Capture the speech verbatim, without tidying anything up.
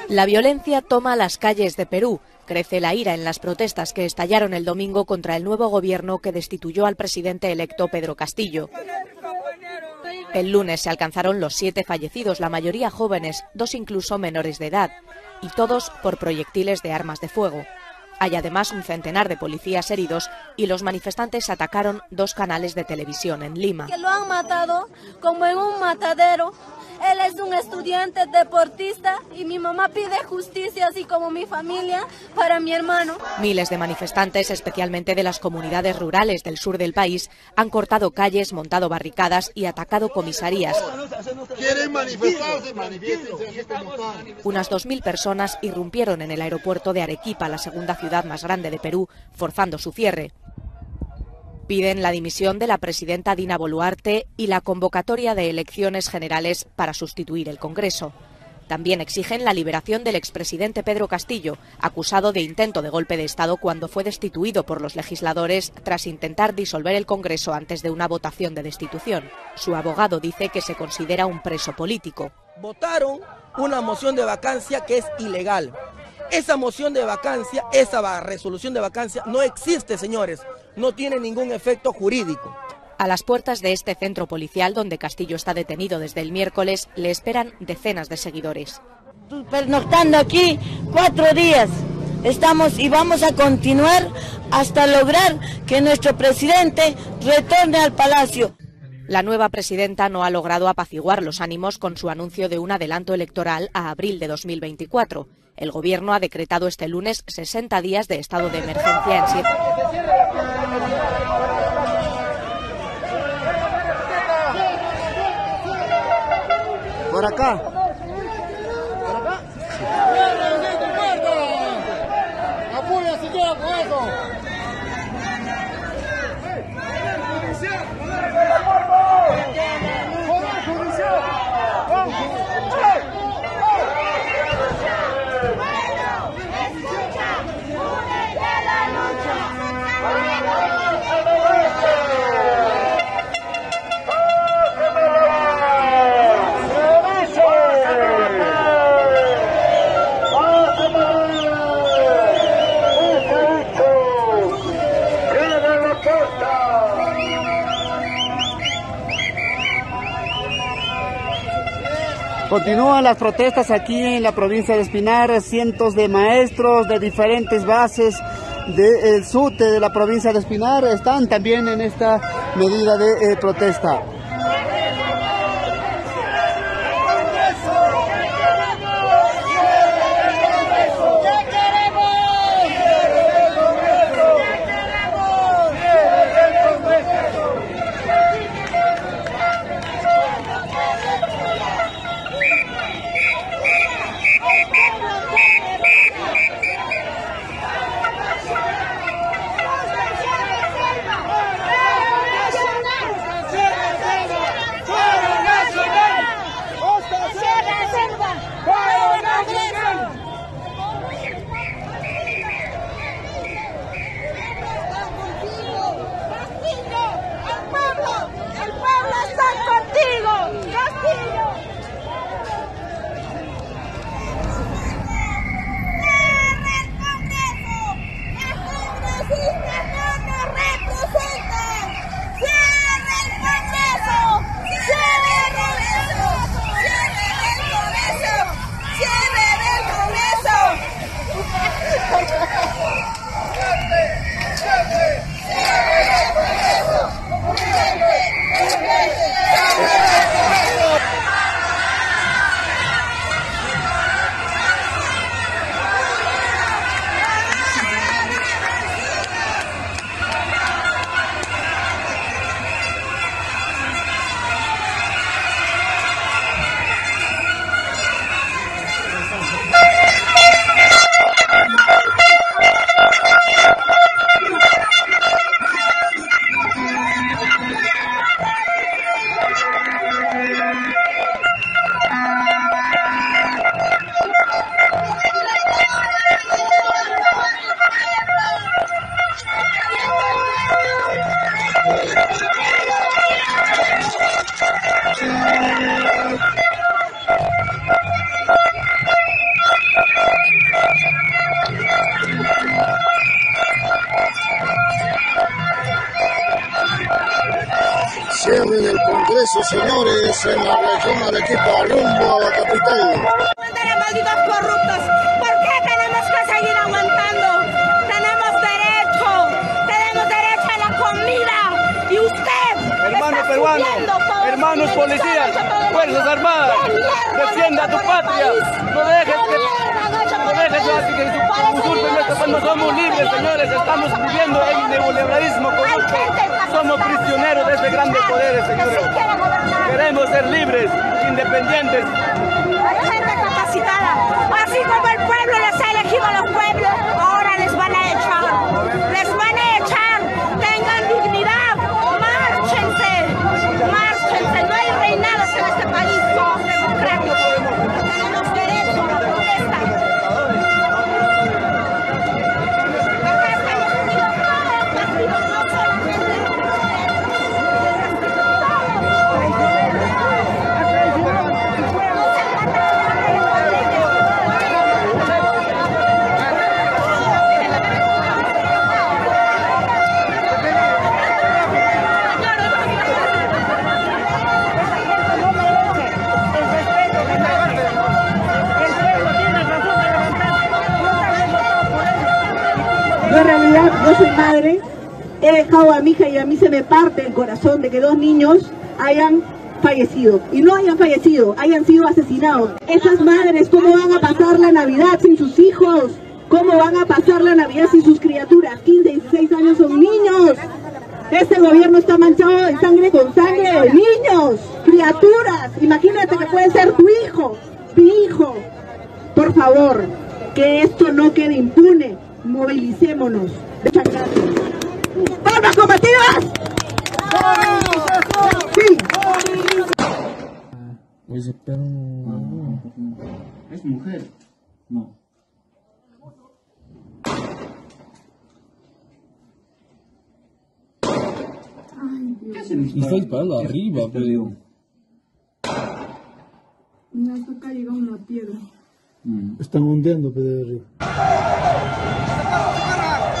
La violencia toma las calles de Perú. Crece la ira en las protestas que estallaron el domingo contra el nuevo gobierno que destituyó al presidente electo Pedro Castillo. El lunes se alcanzaron los siete fallecidos, la mayoría jóvenes, dos incluso menores de edad, y todos por proyectiles de armas de fuego. Hay además un centenar de policías heridos y los manifestantes atacaron dos canales de televisión en Lima. Que lo han matado como en un matadero. Él es un estudiante deportista y mi mamá pide justicia, así como mi familia, para mi hermano. Miles de manifestantes, especialmente de las comunidades rurales del sur del país, han cortado calles, montado barricadas y atacado comisarías. ¿Quieren manifestarse? Unas dos mil personas irrumpieron en el aeropuerto de Arequipa, la segunda ciudad más grande de Perú, forzando su cierre. Piden la dimisión de la presidenta Dina Boluarte y la convocatoria de elecciones generales para sustituir el Congreso. También exigen la liberación del expresidente Pedro Castillo, acusado de intento de golpe de Estado cuando fue destituido por los legisladores tras intentar disolver el Congreso antes de una votación de destitución. Su abogado dice que se considera un preso político. Votaron una moción de vacancia que es ilegal. Esa moción de vacancia, esa resolución de vacancia no existe, señores, no tiene ningún efecto jurídico. A las puertas de este centro policial, donde Castillo está detenido desde el miércoles, le esperan decenas de seguidores. Pernoctando aquí cuatro días, estamos y vamos a continuar hasta lograr que nuestro presidente retorne al palacio. La nueva presidenta no ha logrado apaciguar los ánimos con su anuncio de un adelanto electoral a abril de dos mil veinticuatro. El gobierno ha decretado este lunes sesenta días de estado de emergencia en siete... Por acá. Por acá. Apoya, señor, con eso. Continúan las protestas aquí en la provincia de Espinar. Cientos de maestros de diferentes bases del SUTE de la provincia de Espinar están también en esta medida de eh, protesta. señores, en la región de Arequipa, rumbo a la capital. Malditos corruptos, ¿por qué tenemos que seguir aguantando? Tenemos derecho, tenemos derecho a la comida. Y usted, hermano peruano, hermanos policías, fuerzas armadas, defienda tu patria. No dejes que, no dejes que usurpen nuestro país. No somos libres, señores. Estamos viviendo en neoliberalismo corrupto. Somos prisioneros de este grande poder, señores. Queremos ser libres, independientes. Hay gente capacitada. Así como el pueblo les ha elegido a los pueblos, ahora les van a echar. Les van a echar. Tengan dignidad. Márchense. Márchense. No hay reinados en este país. Somos democráticos. Tenemos derecho a la protesta. Acá estamos unidos todos los partidos, no solamente Yo en realidad, yo soy madre, he dejado a mi hija y a mí se me parte el corazón de que dos niños hayan fallecido. Y no hayan fallecido, hayan sido asesinados. Esas madres, ¿cómo van a pasar la Navidad sin sus hijos? ¿Cómo van a pasar la Navidad sin sus criaturas? quince y dieciséis años son niños. Este gobierno está manchado de sangre con sangre de niños, criaturas. Imagínate que puede ser tu hijo, mi hijo. Por favor, que esto no quede impune. Movilicémonos. Muchas gracias. ¡Armas combativas! Sí. Oye, pero... ¿Es mujer? No. Ay, Dios. Y está disparando arriba, pero... Mira, hasta acá llega una piedra. Mm. Están hundiendo, pero de arriba.